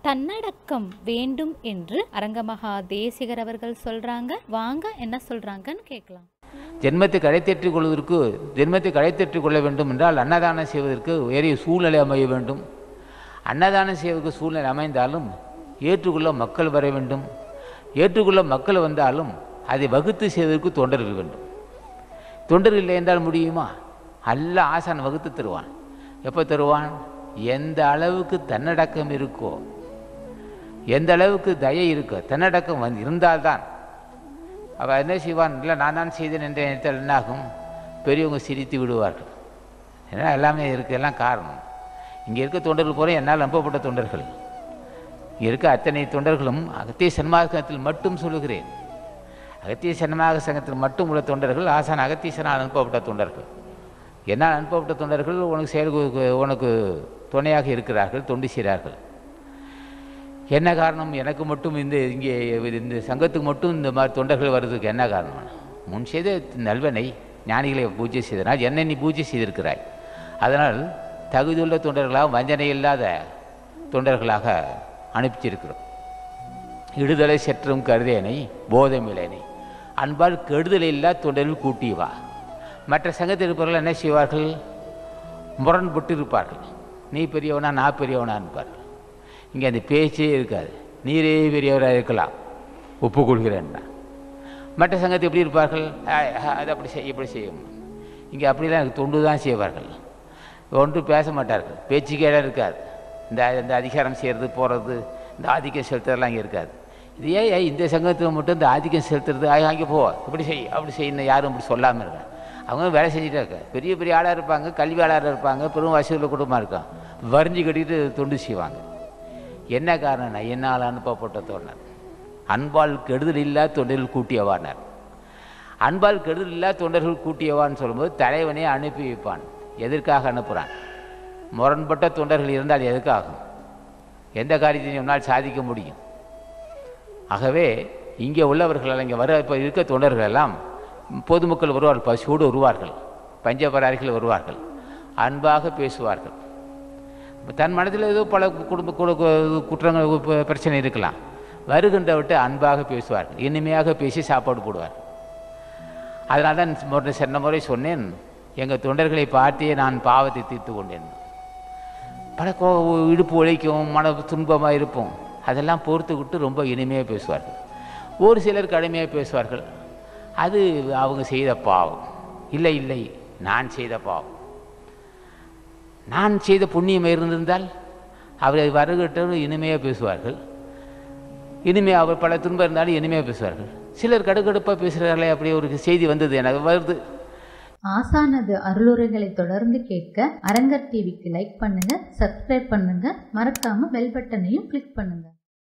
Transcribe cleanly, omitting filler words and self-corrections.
தன்னடக்கம் வேண்டும் என்று அரங்கமகா தேசிகர் அவர்கள் சொல்றாங்க. வாங்க என்ன சொல்றாங்கன்னு கேட்கலாம். ஜென்மத்தை கடைத்தேற்றிக் கொள்வதற்கு ஜென்மத்தை கடைத்தேற்றிக் கொள்ள வேண்டும் என்றால் அன்னதானம் செய்வதற்கு வேறு சூழ்நிலை அமைய வேண்டும். அன்னதானம் செய்வதற்கு சூழ்நிலை அமைந்தாலும் ஏற்றுக்கொள்ள மக்கள் வர வேண்டும். ஏற்றுக்கொள்ள மக்கள் வந்தாலும் அதை வகுத்து செய்வதற்கு தொண்டர்கள் வேண்டும். தொண்டர்கள் இல்லை என்றால் முடியுமா? அல்ல ஆசான் வகுத்து தருவான். எப்போ தருவான்? எந்த அளவுக்கு தன்னடக்கம் இருக்கோ, எந்த அளவுக்கு தயை இருக்கோ, தன்னடக்கம் இருந்தால்தான் அவள் என்ன செய்வான்? இல்லை நான் தான் செய்தேன் என்ற நேரத்தில் என்னாகும்? பெரியவங்க சிரித்து விடுவார்கள். ஏன்னா எல்லாமே இருக்குது, எல்லாம் காரணம். இங்கே இருக்க தொண்டர்கள் போல என்னால் நம்பப்பட்ட தொண்டர்கள், இங்கே இருக்க அத்தனை தொண்டர்களும் அகத்திய சன்மார்க்க சங்கத்தில் மட்டும் சொல்லுகிறேன், அகத்திய சன்மார்க்க சங்கத்தில் மட்டும் உள்ள தொண்டர்கள் ஆசான் அகத்தீசனால் அனுப்பப்பட்ட தொண்டர்கள். என்னால் அனுப்பப்பட்ட தொண்டர்கள் உனக்கு துணையாக இருக்கிறார்கள், தொண்டு செய்கிறார்கள். என்ன காரணம்? எனக்கு மட்டும் இங்கே இந்த சங்கத்துக்கு மட்டும் இந்த மாதிரி தொண்டர்கள் வர்றதுக்கு என்ன காரணம்? முன் செய்த நல்வனை ஞானிகளை பூஜை செய்தனால் என்னை நீ பூஜை செய்திருக்கிறாய். அதனால் தகுதியுள்ள தொண்டர்களாக, வஞ்சனை இல்லாத தொண்டர்களாக அனுப்பிச்சிருக்கிறோம். இடுதலை செற்றும் கருதேனை போதமில்லைனை அன்பால் கெடுதலை இல்லா தொண்டர்கள் கூட்டி வா. மற்ற சங்கத்தில் இருப்பவர்கள் என்ன செய்வார்கள்? முரண்பட்டு இருப்பார்கள். நீ பெரியவனா நான் பெரியவனா இருப்பார்கள். இங்கே அந்த பேச்சே இருக்காது. நீரே பெரியவராக இருக்கலாம், ஒப்புக்கொள்கிறேன்னா. மற்ற சங்கத்தை எப்படி இருப்பார்கள்? அது அப்படி செய்ய இப்படி செய்யும். இங்கே அப்படிலாம் எனக்கு தொண்டு தான் செய்வார்கள். ஒன்றும் பேச மாட்டார்கள், பேச்சுக்கே இருக்காது. இந்த அதிகாரம் செய்கிறது போகிறது, இந்த ஆதிக்கம் செலுத்துறதுலாம் இங்கே இருக்காது. இது ஏன் இந்த சங்கத்தில் மட்டும் இந்த ஆதிக்கம் செலுத்துறது? அங்கே போ, இப்படி செய் அப்படி செய்யணும், யாரும் இப்படி சொல்லாமல் இருக்காங்க. அவங்க வேலை செஞ்சுட்டே இருக்க, பெரிய பெரிய ஆளாக இருப்பாங்க, கல்வியாளராக இருப்பாங்க, பெரும் வசதியுள்ள குடும்பமாக இருக்கான், வரிஞ்சு கட்டிட்டு தொண்டு செய்வாங்க. என்ன காரணம்னா என்னால் அனுப்பப்பட்ட தொண்டர். அன்பால் கெடுதல் இல்லா தொண்டர்கள் கூட்டியவானார். அன்பால் கெடுதல் இல்லா தொண்டர்கள் கூட்டியவான்னு சொல்லும்போது தலைவனே அனுப்பி வைப்பான். எதற்காக அனுப்புகிறான்? முரண்பட்ட தொண்டர்கள் இருந்தால் எதுக்காகும்? எந்த காரியத்தையும் என்னால் சாதிக்க முடியும். ஆகவே இங்கே உள்ளவர்கள், இங்கே இப்போ இருக்க தொண்டர்கள் எல்லாம் பொதுமக்கள் வருவார்கள், பசியோடு வருவார்கள், பஞ்சபராரிகள் வருவார்கள், அன்பாக பேசுவார்கள். தன் மனதில் ஏதோ பல குடும்ப குற்றங்கள் பிரச்சனை இருக்கலாம், வருகின்ற விட்டு அன்பாக பேசுவார்கள், இனிமையாக பேசி சாப்பாடு போடுவார்கள். அதனால தான் சென்ற முறை சொன்னேன், எங்கள் தொண்டர்களை பார்த்தே நான் பாவத்தை தீர்த்து கொண்டேன். பல இடுப்பு உழைக்கும், மன துன்பமாக இருப்போம், அதெல்லாம் பொறுத்துக்கிட்டு ரொம்ப இனிமையாக பேசுவார்கள். ஒரு சிலர் கடுமையாக பேசுவார்கள். அது அவங்க செய்த பாவம். இல்லை இல்லை, நான் செய்த பாவம். நான் செய்த புண்ணியம் இருந்திருந்தால் அவர் வருகிட்ட இனிமையாக பேசுவார்கள். இனிமையாக அவர் பல துன்பம் இருந்தாலும் இனிமையாக பேசுவார்கள். சிலர் கடுக்கடுப்பாக பேசுகிறார்களே, அப்படி ஒரு செய்தி வந்தது, எனக்கு வருது. ஆசானது அருளுரைகளை தொடர்ந்து கேட்க அரங்கர் டிவிக்கு லைக் பண்ணுங்க, சப்ஸ்கிரைப் பண்ணுங்க, மறக்காம பெல் பட்டனையும் கிளிக் பண்ணுங்க.